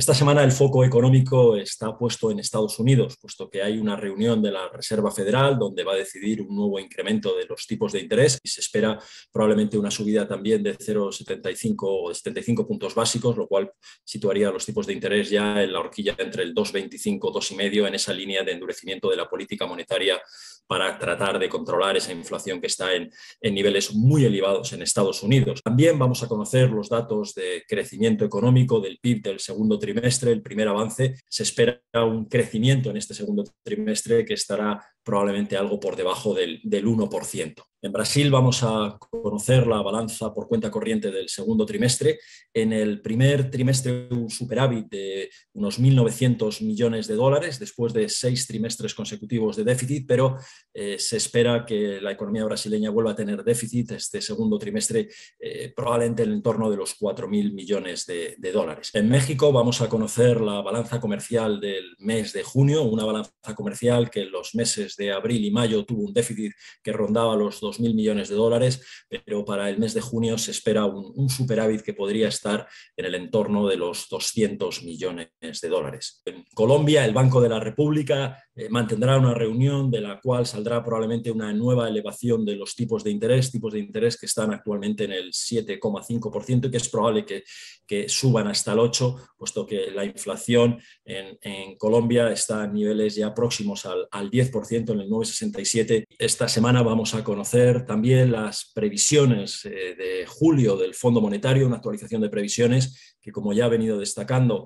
Esta semana el foco económico está puesto en Estados Unidos, puesto que hay una reunión de la Reserva Federal donde va a decidir un nuevo incremento de los tipos de interés y se espera probablemente una subida también de 0,75 o 75 puntos básicos, lo cual situaría los tipos de interés ya en la horquilla entre el 2,25 y 2,5 en esa línea de endurecimiento de la política monetaria para tratar de controlar esa inflación que está en niveles muy elevados en Estados Unidos. También vamos a conocer los datos de crecimiento económico del PIB del segundo trimestre, el primer avance. Se espera un crecimiento en este segundo trimestre que estará probablemente algo por debajo del 1%. En Brasil vamos a conocer la balanza por cuenta corriente del segundo trimestre. En el primer trimestre un superávit de unos 1.900 millones de dólares después de 6 trimestres consecutivos de déficit, pero se espera que la economía brasileña vuelva a tener déficit este segundo trimestre, probablemente en el entorno de los 4.000 millones de dólares. En México vamos a conocer la balanza comercial del mes de junio, una balanza comercial que en los meses de abril y mayo tuvo un déficit que rondaba los 2.000 millones de dólares, pero para el mes de junio se espera un superávit que podría estar en el entorno de los 200 millones de dólares. En Colombia, el Banco de la República mantendrá una reunión de la cual saldrá probablemente una nueva elevación de los tipos de interés que están actualmente en el 7,5% y que es probable que suban hasta el 8%, puesto que la inflación en Colombia está a niveles ya próximos al 10%, en el 9,67%. Esta semana vamos a conocer también las previsiones de julio del Fondo Monetario, una actualización de previsiones que, como ya ha venido destacando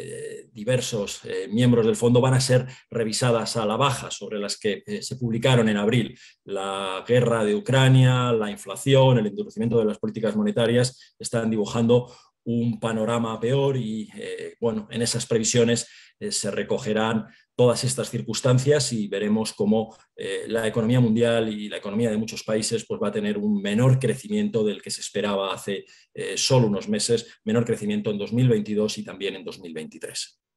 diversos miembros del fondo, van a ser revisadas a la baja sobre las que se publicaron en abril. La guerra de Ucrania, la inflación, el endurecimiento de las políticas monetarias están dibujando un panorama peor y bueno, en esas previsiones se recogerán todas estas circunstancias y veremos cómo la economía mundial y la economía de muchos países pues, va a tener un menor crecimiento del que se esperaba hace solo unos meses, menor crecimiento en 2022 y también en 2023.